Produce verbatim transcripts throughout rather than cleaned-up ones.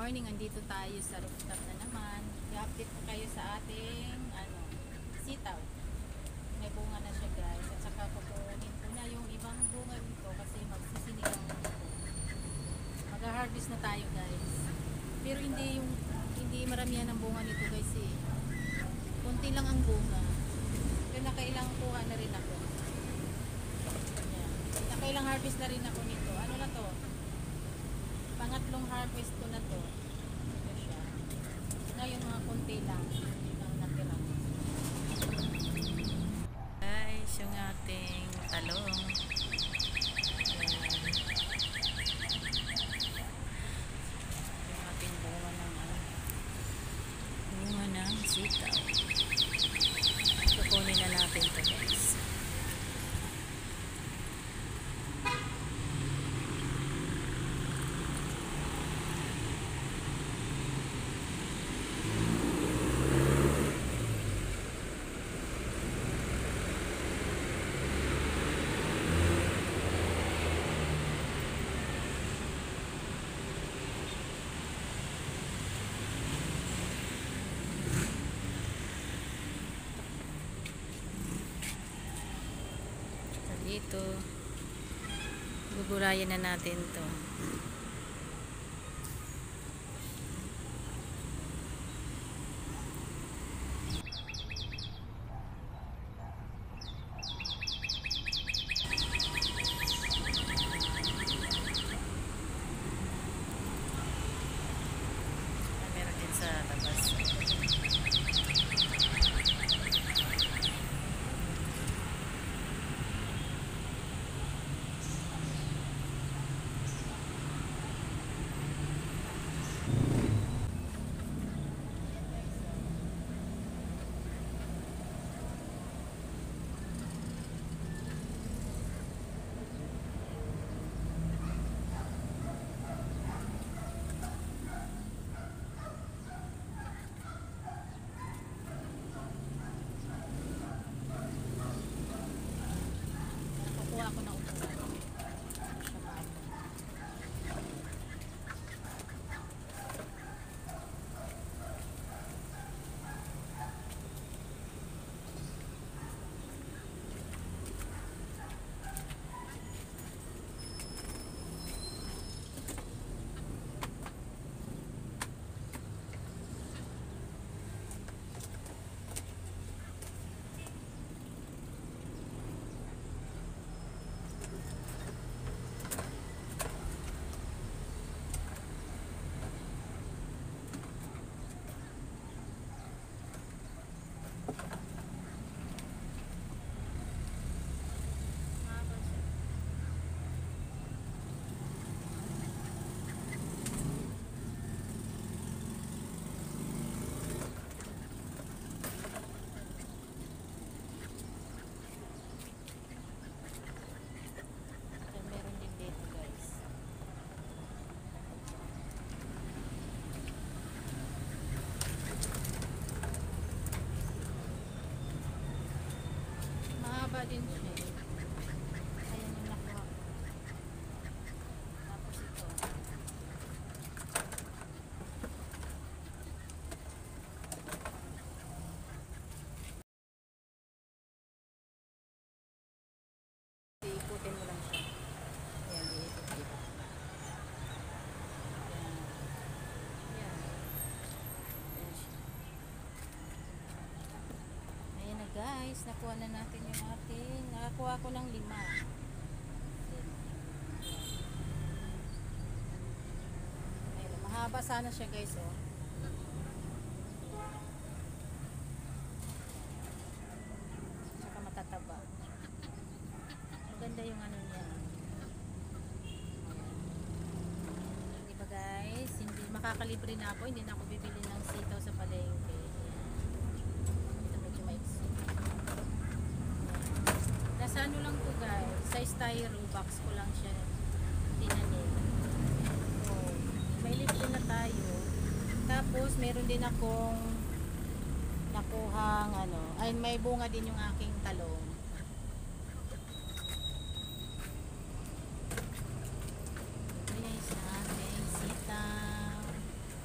morning, andito tayo sa rooftop na naman. I-update ko kayo sa ating ano, sitaw. May bunga na siya guys. At saka kukunin ko na yung ibang bunga dito kasi magsisinigang ko. Mag-harvest na tayo guys. Pero hindi yung hindi maramihan ang bunga nito guys eh. Kunti lang ang bunga. Pero nakailang kuha na rin ako. Ayan. Nakailang harvest na rin ako nito. Ano na to? Pangatlong harvest ko na to. Ito siya. Ngayon mga konti lang ang natira. Guys, yung ating talong. Ayan. Yung ating bunga ng ano. Bunga ng sitaw. Kukunin na natin to guys. Dito gugurayan na natin to. Meron din sa labas. Nakukuha ko na upuan. Din siya. Ayan yung nakuha ko. Tapos ito. Iikutin mo lang siya. Ayan, iikot-ikot. Ayan. Ayan. Ayan siya. Ayan na guys, nakuha na natin yung ating, nakakuha ko ng lima. Ayan, mahaba sana siya guys oh. Tsaka matataba. Maganda yung ano niya. Ayan. Diba guys, hindi makakalibre na ako, hindi na ako bibili ng sitaw sa palengke. Nasa ano lang po guys, sa styro box ko lang siya tinanim. So, may libre na tayo. Tapos, meron din akong nakuhang ano, ay may bunga din yung aking talong. Ayan sa ating sitaw.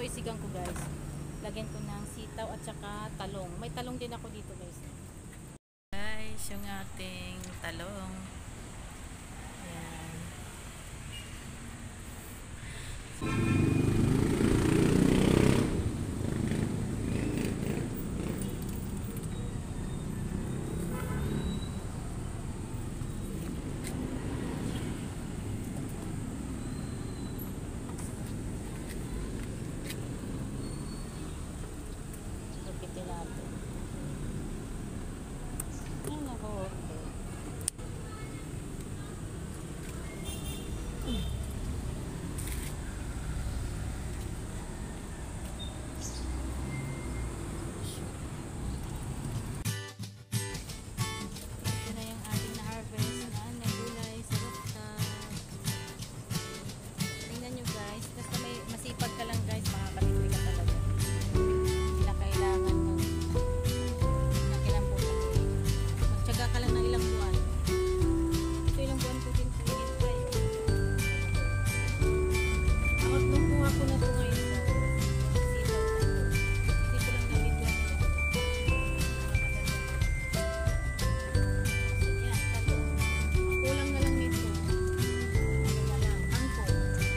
isigang ko guys. Lagyan ko ng sitaw at saka talong. May talong din ako dito guys. Guys, yung ating talong. Ayan. Lupitin natin. Ay, nako, okay. Ito na yung ating na-harvest na nagulay sa rooftop. Tingnan nyo guys, basta may masipag ka lang guys, makakatipid ka talaga. Hindi na kailangan mag nakilambutan. Magtyaga ka lang ng ilang buwan. Ito ilang buwan ko din pinigit tayo. Ang nung kuha ko na ito ngayon guys. Sitaw na ito. Hindi ko lang nabigyan ito. Yan, talong. Ang kulang na lang nito. Ano na lang, angkong.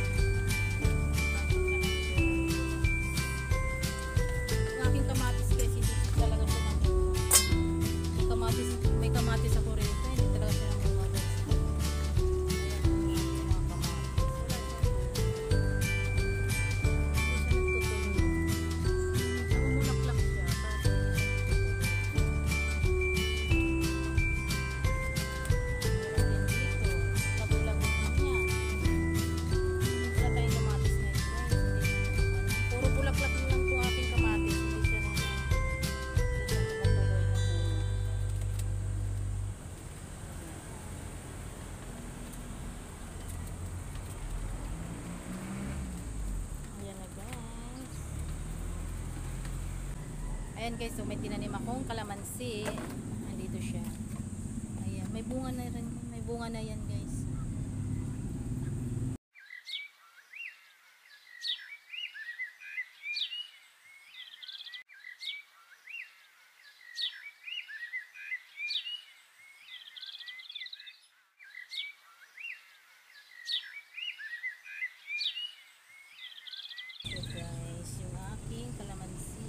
Ang aking kamatis guys, hindi talaga siya namunga. May kamatis, may kamatis ako rito, hindi talaga siya namunga guys. Ayan, yung aking mga kamatis. Wala siya. Hindi siya nagtutuloy. Namumulaklak siya, kaso hindi siya nagtutuloy. Meron din dito, katulad din niya. Wala tayong kamatis na ito guys, hindi siya namunga. Puro bulaklak na lang po aking kamatis, hindi siya na hindi siya tumutuloy na bunga. Ayan na guys. Ayan guys, so may tinanim akong kalamansi. Andito siya. Ayan, may bunga na rin, may bunga na yan guys. So guys, yung aking kalamansi.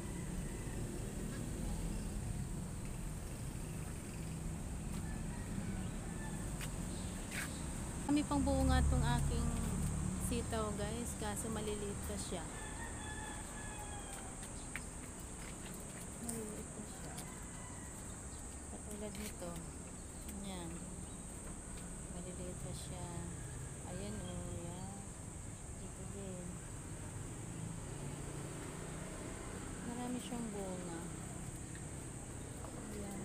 Kami pang bunga tong aking sitaw guys, kaso maliliit pa siya. Maliliit pa siya. Katulad nito. Yan. Maliliit pa siya. Ayan o, oh, yan. Dito din. Marami siyang bunga. Ayan.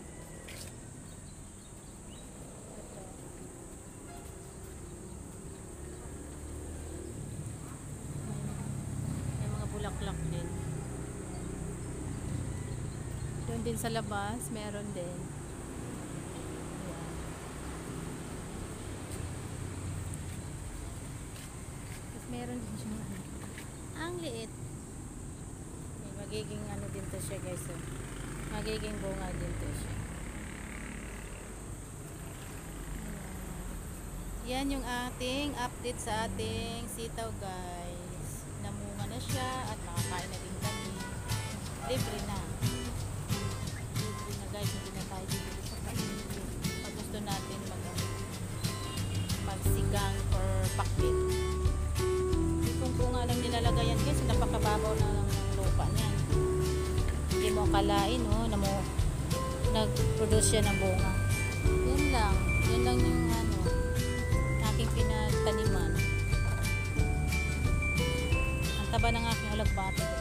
Ito. May mga bulaklak din. Doon din sa labas, meron din. Ayan. Tapos meron din siya. Ang liit. May magiging ano din to siya guys. Oh. Magiging bunga din to siya. Ayan. Yan yung ating update sa ating sitaw guys. Namunga na siya at makakain na din kami. Libre na. Libre na guys. Hindi na tayo bibili sa palengke. Pag gusto natin mag magsigang or pakbit. Kung bunga lang nilalagay yan guys, napakababaw na ng lupa niyan. Hindi mo akalain oh, na mo nag-produce siya ng bunga. Yan lang. Yan lang yung ano, aking pinagtaniman. Ang taba ng aking alagbati.